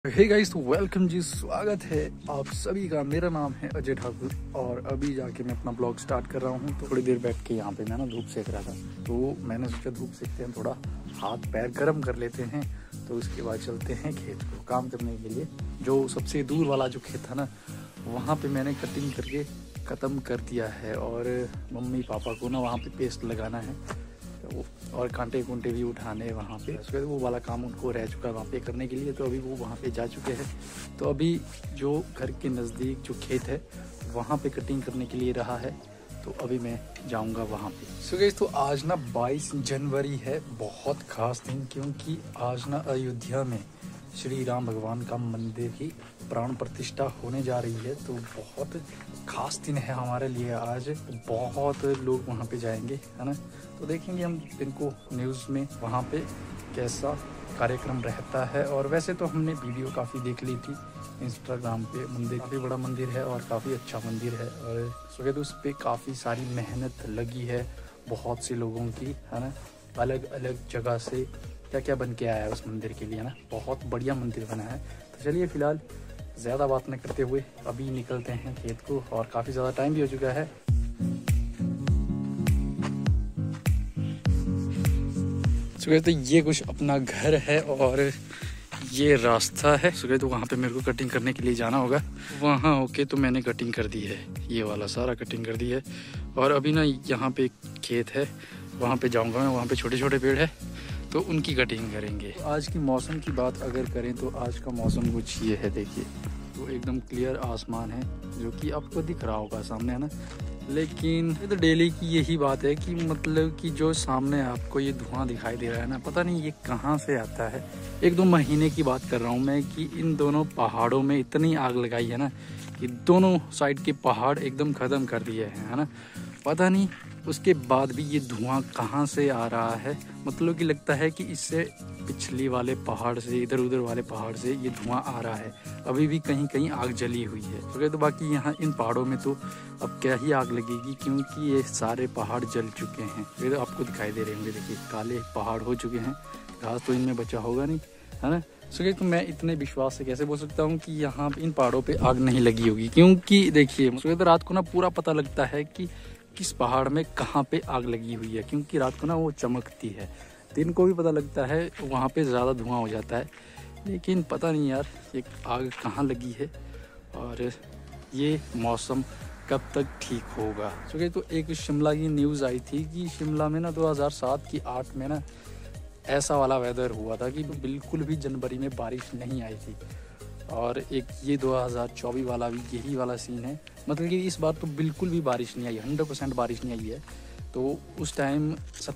Hey guys, तो welcome जी, स्वागत है आप सभी का। मेरा नाम है अजय ठाकुर और अभी जाके मैं अपना ब्लॉग स्टार्ट कर रहा हूँ। तो थोड़ी देर बैठ के यहाँ पे मैं ना धूप सेक रहा था, तो मैंने सोचा धूप सेकते हैं, थोड़ा हाथ पैर गर्म कर लेते हैं। तो उसके बाद चलते हैं खेत को काम करने के लिए। जो सबसे दूर वाला जो खेत था ना, वहाँ पे मैंने कटिंग करके ख़त्म कर दिया है और मम्मी पापा को ना वहाँ पे पेस्ट लगाना है और कांटे कुंटे भी उठाने वहाँ पे। उसके बाद वो वाला काम उनको रह चुका है वहाँ पे करने के लिए, तो अभी वो वहाँ पे जा चुके हैं। तो अभी जो घर के नज़दीक जो खेत है वहाँ पे कटिंग करने के लिए रहा है, तो अभी मैं जाऊँगा वहाँ पे। सो गाइस, तो आज ना 22 जनवरी है, बहुत खास दिन, क्योंकि आज ना अयोध्या में श्री राम भगवान का मंदिर की प्राण प्रतिष्ठा होने जा रही है। तो बहुत खास दिन है हमारे लिए आज। बहुत लोग वहाँ पे जाएंगे, है ना। तो देखेंगे हम इनको न्यूज़ में वहाँ पे कैसा कार्यक्रम रहता है। और वैसे तो हमने वीडियो काफ़ी देख ली थी इंस्टाग्राम पे। मंदिर काफ़ी बड़ा मंदिर है और काफ़ी अच्छा मंदिर है, और सुबह तो उस पर काफ़ी सारी मेहनत लगी है बहुत से लोगों की, है ना। अलग अलग जगह से क्या क्या बन के आया है उस मंदिर के लिए, है ना। बहुत बढ़िया मंदिर बना है। तो चलिए फिलहाल ज़्यादा बात न करते हुए अभी निकलते हैं खेत को, और काफ़ी ज़्यादा टाइम भी हो चुका है। तो ये कुछ अपना घर है और ये रास्ता है। सुबह तो वहाँ पे मेरे को कटिंग करने के लिए जाना होगा। वहाँ होके तो मैंने कटिंग कर दी है, ये वाला सारा कटिंग कर दी है। और अभी ना यहाँ पे खेत है, वहाँ पे जाऊँगा मैं। वहाँ पे छोटे छोटे पेड़ है, तो उनकी कटिंग करेंगे। आज की मौसम की बात अगर करें तो आज का मौसम कुछ ये है, देखिए। तो एकदम क्लियर आसमान है, जो कि आपको दिख रहा होगा सामने, है ना। लेकिन ये तो डेली की यही बात है कि मतलब कि जो सामने आपको ये धुआं दिखाई दे रहा है ना, पता नहीं ये कहाँ से आता है। 1-2 महीने की बात कर रहा हूँ मैं कि इन दोनों पहाड़ों में इतनी आग लगाई है ना कि दोनों साइड के पहाड़ एकदम ख़त्म कर दिए हैं, है ना। पता नहीं उसके बाद भी ये धुआं कहाँ से आ रहा है। मतलब कि लगता है कि इससे पिछली वाले पहाड़ से, इधर उधर वाले पहाड़ से ये धुआं आ रहा है। अभी भी कहीं कहीं आग जली हुई है। तो बाकी यहाँ इन पहाड़ों में तो अब क्या ही आग लगेगी, क्योंकि ये सारे पहाड़ जल चुके हैं। फिर आपको दिखाई दे रहे होंगे, देखिए काले पहाड़ हो चुके हैं। घास तो इनमें बचा होगा नहीं, है ना। तो मैं इतने विश्वास से कैसे बोल सकता हूँ कि यहाँ इन पहाड़ों पे आग नहीं लगी होगी, क्योंकि देखिए तो रात को ना पूरा पता लगता है कि किस पहाड़ में कहाँ पे आग लगी हुई है, क्योंकि रात को ना वो चमकती है। दिन को भी पता लगता है, वहाँ पे ज़्यादा धुआं हो जाता है। लेकिन पता नहीं यार ये आग कहाँ लगी है और ये मौसम कब तक ठीक होगा। तो एक शिमला की न्यूज़ आई थी कि शिमला में ना 2007 की 8 में ना ऐसा वाला वेदर हुआ था कि बिल्कुल भी जनवरी में बारिश नहीं आई थी। और एक ये 2024 वाला भी यही वाला सीन है। मतलब कि इस बार तो बिल्कुल भी बारिश नहीं आई, 100% बारिश नहीं आई है। तो उस टाइम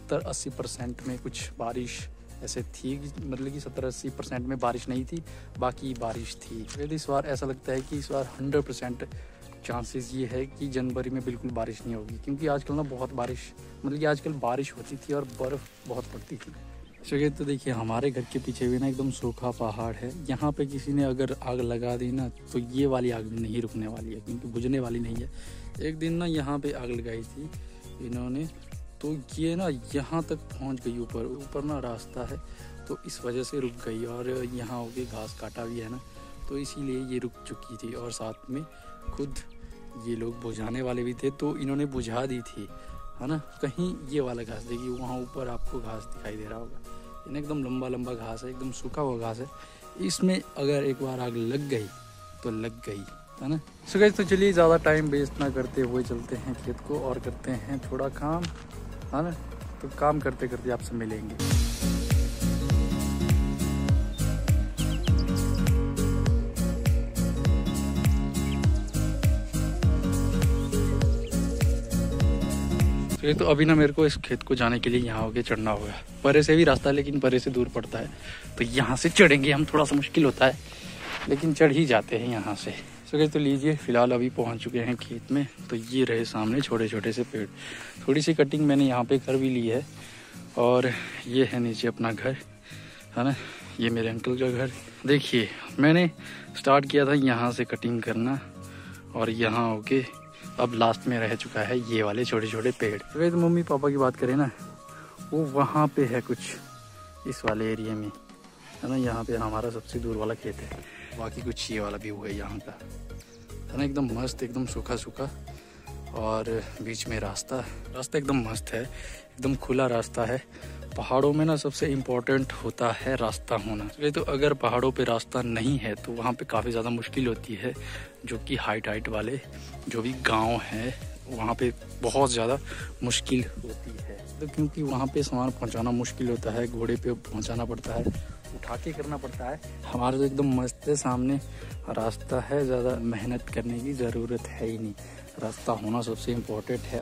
70-80% में कुछ बारिश ऐसे थी, मतलब कि 70-80% में बारिश नहीं थी, बाकी बारिश थी। फिर इस बार ऐसा लगता है कि इस बार 100% चांसेस ये है कि जनवरी में बिल्कुल बारिश नहीं होगी, क्योंकि आजकल ना बहुत बारिश, मतलब कि आजकल बारिश होती थी और बर्फ़ बहुत पड़ती थी। तो देखिए हमारे घर के पीछे भी ना एकदम सूखा पहाड़ है। यहाँ पे किसी ने अगर आग लगा दी ना, तो ये वाली आग नहीं रुकने वाली है, क्योंकि बुझने वाली नहीं है। एक दिन ना यहाँ पे आग लगाई थी इन्होंने, तो ये ना यहाँ तक पहुँच गई, ऊपर ना रास्ता है, तो इस वजह से रुक गई। और यहाँ होके घास काटा भी है ना, तो इसीलिए ये रुक चुकी थी। और साथ में खुद ये लोग बुझाने वाले भी थे, तो इन्होंने बुझा दी थी, है ना। कहीं ये वाला घास देखिए, वहाँ ऊपर आपको घास दिखाई दे रहा होगा, इन्हें एकदम लंबा लंबा घास है, एकदम सूखा हुआ घास है। इसमें अगर एक बार आग लग गई तो लग गई, है ना। तो चलिए ज़्यादा टाइम वेस्ट ना करते हुए चलते हैं खेत को और करते हैं थोड़ा काम, है ना। तो काम करते करते आपसे मिलेंगे। तो अभी ना मेरे को इस खेत को जाने के लिए यहाँ होके चढ़ना होगा। परे से भी रास्ता है, लेकिन परे से दूर पड़ता है, तो यहाँ से चढ़ेंगे हम। थोड़ा सा मुश्किल होता है, लेकिन चढ़ ही जाते हैं यहाँ से। तो लीजिए फिलहाल अभी पहुँच चुके हैं खेत में। तो ये रहे सामने छोटे छोटे से पेड़। थोड़ी सी कटिंग मैंने यहाँ पे कर भी ली है। और ये है नीचे अपना घर, है ना। ये मेरे अंकल का घर। देखिए मैंने स्टार्ट किया था यहाँ से कटिंग करना, और यहाँ होके अब लास्ट में रह चुका है ये वाले छोटे छोटे पेड़। तो मम्मी पापा की बात करें ना, वो वहाँ पे है कुछ इस वाले एरिया में, है ना। यहाँ पे हमारा सबसे दूर वाला खेत है। बाकी कुछ ये वाला व्यू है यहाँ का, है ना, एकदम मस्त, एकदम सूखा सूखा, और बीच में रास्ता एकदम मस्त है, एकदम खुला रास्ता है। पहाड़ों में ना सबसे इम्पोर्टेंट होता है रास्ता होना। तो अगर पहाड़ों पे रास्ता नहीं है तो वहाँ पे काफ़ी ज़्यादा मुश्किल होती है, जो कि हाइट वाले जो भी गांव हैं वहाँ पे बहुत ज़्यादा मुश्किल होती है। तो क्योंकि वहाँ पे सामान पहुँचाना मुश्किल होता है, घोड़े पे पहुँचाना पड़ता है, उठा के करना पड़ता है। हमारे तो एकदम मस्त है, सामने रास्ता है, ज़्यादा मेहनत करने की ज़रूरत है ही नहीं, रास्ता होना सबसे इम्पोर्टेंट है।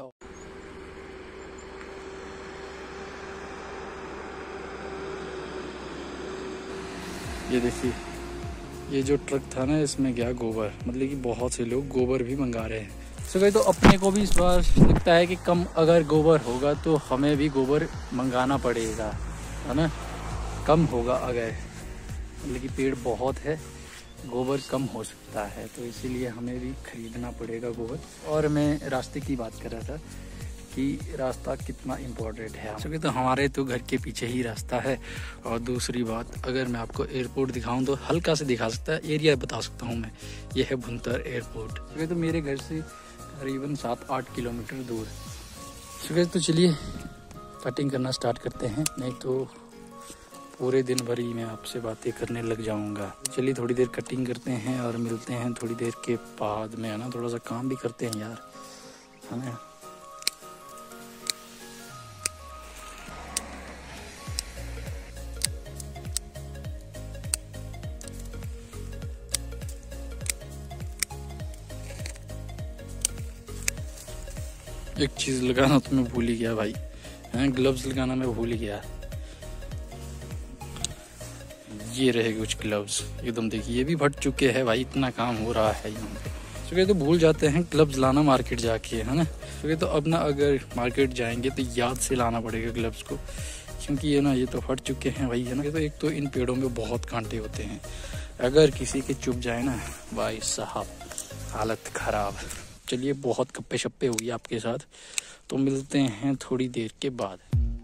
ये देखिए, ये जो ट्रक था ना, इसमें गया गोबर, मतलब कि बहुत से लोग गोबर भी मंगा रहे हैं। तो अपने को भी इस बार लगता है कि कम अगर गोबर होगा तो हमें भी गोबर मंगाना पड़ेगा, है ना, कम होगा अगर, मतलब कि पेड़ बहुत है, गोबर कम हो सकता है, तो इसीलिए हमें भी खरीदना पड़ेगा गोबर। और मैं रास्ते की बात कर रहा था कि रास्ता कितना इम्पोर्टेंट है। तो हमारे तो घर के पीछे ही रास्ता है। और दूसरी बात, अगर मैं आपको एयरपोर्ट दिखाऊं तो हल्का से दिखा सकता है, एरिया बता सकता हूं मैं, ये है भुंतर एयरपोर्ट। तो मेरे घर से करीबन 7-8 किलोमीटर दूर। तो चलिए कटिंग करना स्टार्ट करते हैं, नहीं तो पूरे दिन भर ही मैं आपसे बातें करने लग जाऊंगा। चलिए थोड़ी देर कटिंग करते हैं और मिलते हैं थोड़ी देर के बाद में, है ना, थोड़ा सा काम भी करते हैं यार, है ना। एक चीज़ लगाना तो मैं भूल ही गया भाई, हैं, ग्लव्स लगाना मैं भूल ही गया। ये रहे कुछ ग्लव्स, एकदम देखिए ये भी फट चुके हैं भाई, इतना काम हो रहा है यहाँ पे। तो भूल जाते हैं ग्लव्स लाना मार्केट जाके, है ना। तो अब ना अगर मार्केट जाएंगे तो याद से लाना पड़ेगा ग्लव्स को, क्योंकि ये ना, ये तो फट चुके हैं भाई, है ना। तो एक तो इन पेड़ों में बहुत कांटे होते हैं, अगर किसी के चुभ जाए ना भाई साहब, हालत खराब। चलिए बहुत गप्पे शप्पे हुई आपके साथ, तो मिलते हैं थोड़ी देर के बाद।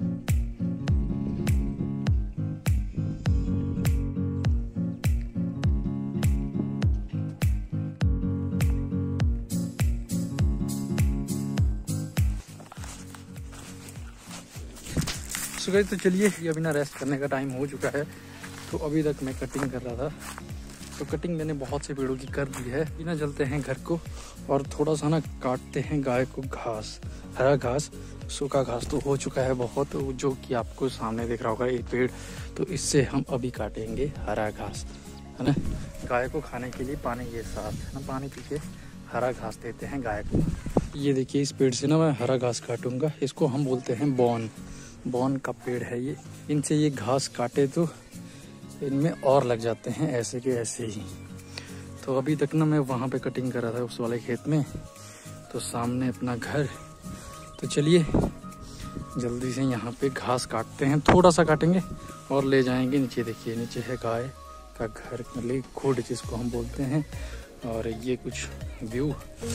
तो चलिए, ये अभी ना रेस्ट करने का टाइम हो चुका है। तो अभी तक मैं कटिंग कर रहा था, तो कटिंग मैंने बहुत से पेड़ों की कर दी है। ना चलते हैं घर को और थोड़ा सा ना काटते हैं गाय को घास, हरा घास, सूखा घास तो हो चुका है बहुत, जो कि आपको सामने दिख रहा होगा एक पेड़, तो इससे हम अभी काटेंगे हरा घास, है ना। गाय को खाने के लिए पानी के साथ, है ना, पानी पी के हरा घास देते हैं गाय को। ये देखिए, इस पेड़ से ना मैं हरा घास काटूंगा, इसको हम बोलते हैं बॉन का पेड़ है ये। इनसे ये घास काटे तो इनमें और लग जाते हैं ऐसे के ऐसे ही। तो अभी तक ना मैं वहाँ पे कटिंग कर रहा था उस वाले खेत में, तो सामने अपना घर। तो चलिए जल्दी से यहाँ पे घास काटते हैं, थोड़ा सा काटेंगे और ले जाएंगे नीचे। देखिए नीचे है गाय का घर, मतलब खुड जिसको हम बोलते हैं, और ये कुछ व्यू।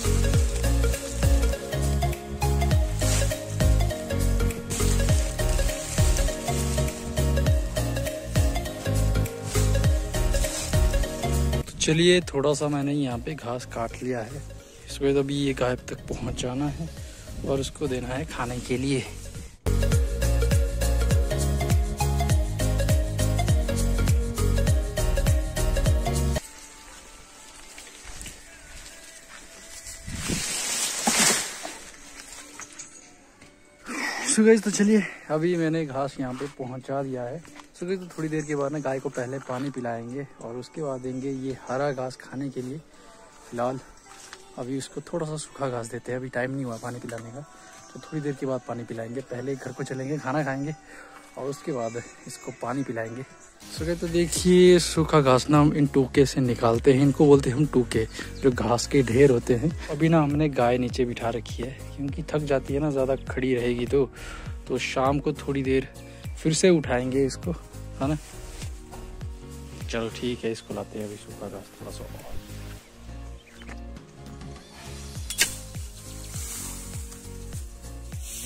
चलिए थोड़ा सा मैंने यहाँ पे घास काट लिया है, इसको अभी ये गाय तक पहुँचाना है और उसको देना है खाने के लिए। सुगज तो चलिए अभी मैंने घास यहाँ पे पहुँचा दिया है। सुगज तो थोड़ी देर के बाद ना गाय को पहले पानी पिलाएंगे और उसके बाद देंगे ये हरा घास खाने के लिए। फिलहाल अभी उसको थोड़ा सा सूखा घास देते हैं, अभी टाइम नहीं हुआ पानी पिलाने का, तो थोड़ी देर के बाद पानी पिलाएंगे। पहले घर को चलेंगे, खाना खाएंगे और उसके बाद इसको पानी पिलाएंगे। सुगज तो देखिए सूखा घास ना हम इन टूके से निकालते हैं, इनको बोलते हैं हम टूके, जो घास के ढेर होते हैं। अभी ना हमने गाय नीचे बिठा रखी है क्योंकि थक जाती है ना, ज़्यादा खड़ी रहेगी तो शाम को थोड़ी देर फिर से उठाएंगे इसको, है ना। चलो ठीक है, इसको लाते हैं अभी सूखा घास थोड़ा सा और।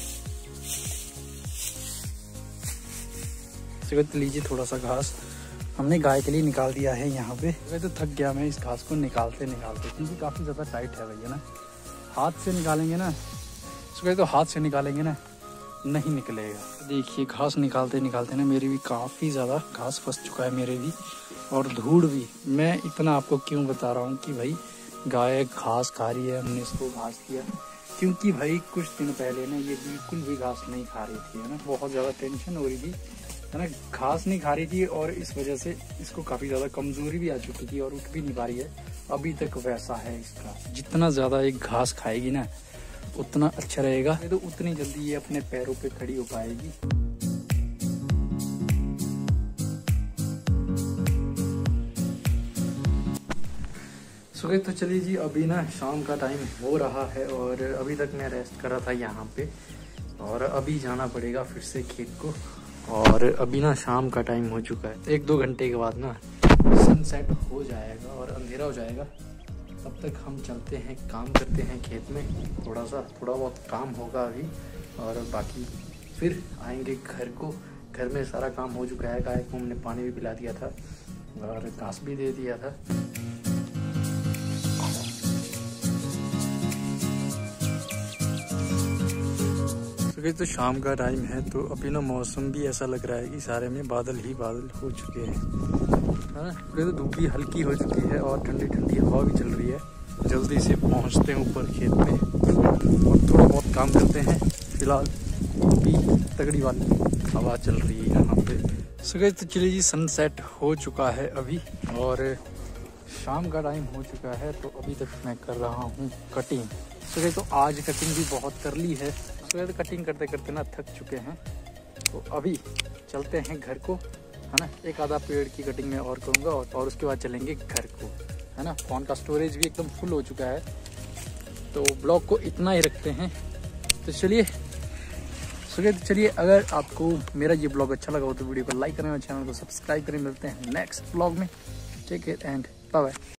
लीजिए थोड़ा सा घास हमने गाय के लिए निकाल दिया है यहाँ पे। मैं तो थक गया मैं इस घास को निकालते क्योंकि काफ़ी ज़्यादा टाइट है भैया ना। हाथ से निकालेंगे ना, सुबह तो हाथ से निकालेंगे ना नहीं निकलेगा। देखिए घास निकालते ना मेरी भी काफ़ी ज़्यादा घास फंस चुका है मेरे भी, और धूड़ भी। मैं इतना आपको क्यों बता रहा हूँ कि भाई गाय घास खा रही है, हमने इसको घास दिया क्योंकि भाई कुछ दिन पहले ना ये बिल्कुल भी घास नहीं खा रही थी, है ना। बहुत ज़्यादा टेंशन हो रही थी, है ना। घास नहीं खा रही थी और इस वजह से इसको काफ़ी ज़्यादा कमज़ोरी भी आ चुकी थी और उठ भी नहीं पा रही है। अभी तक वैसा है इसका। जितना ज़्यादा एक घास खाएगी ना उतना अच्छा रहेगा, तो उतनी जल्दी ये अपने पैरों पे खड़ी हो पाएगी। सुबह तो चलिए जी, अभी ना शाम का टाइम हो रहा है और अभी तक मैं रेस्ट कर रहा था यहाँ पे, और अभी जाना पड़ेगा फिर से खेत को। और अभी ना शाम का टाइम हो चुका है, 1-2 घंटे के बाद ना सनसेट हो जाएगा और अंधेरा हो जाएगा। तब तक हम चलते हैं, काम करते हैं खेत में, थोड़ा बहुत काम होगा अभी, और बाकी फिर आएंगे घर को। घर में सारा काम हो चुका है, गाय को हमने पानी भी पिला दिया था और घास भी दे दिया था। तो शाम का टाइम है, तो अभी ना मौसम भी ऐसा लग रहा है कि सारे में बादल ही बादल हो चुके हैं, है ना। तो धूप भी हल्की हो चुकी है और ठंडी ठंडी हवा भी चल रही है। जल्दी से पहुंचते हैं ऊपर खेत में और थोड़ा बहुत काम करते हैं। फिलहाल अभी तगड़ी वाली हवा चल रही है यहाँ पे। सुबह तो चलिए जी, सनसेट हो चुका है अभी और शाम का टाइम हो चुका है। तो अभी तक मैं कर रहा हूँ कटिंग। सुबह तो आज कटिंग भी बहुत कर ली है। सुबह तो कटिंग करते करते ना थक चुके हैं, तो अभी चलते हैं घर को, है ना। एक आधा पेड़ की कटिंग मैं और करूँगा और उसके बाद चलेंगे घर को, है ना। फ़ोन का स्टोरेज भी एकदम फुल हो चुका है, तो ब्लॉग को इतना ही रखते हैं। तो चलिए चलिए, अगर आपको मेरा ये ब्लॉग अच्छा लगा हो तो वीडियो को लाइक करें और चैनल को सब्सक्राइब करें। मिलते हैं नेक्स्ट ब्लॉग में। Take care and bye bye.